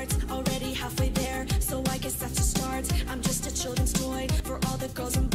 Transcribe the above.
hearts, already halfway there. So I guess that's a start. I'm just a children's toy for all the girls and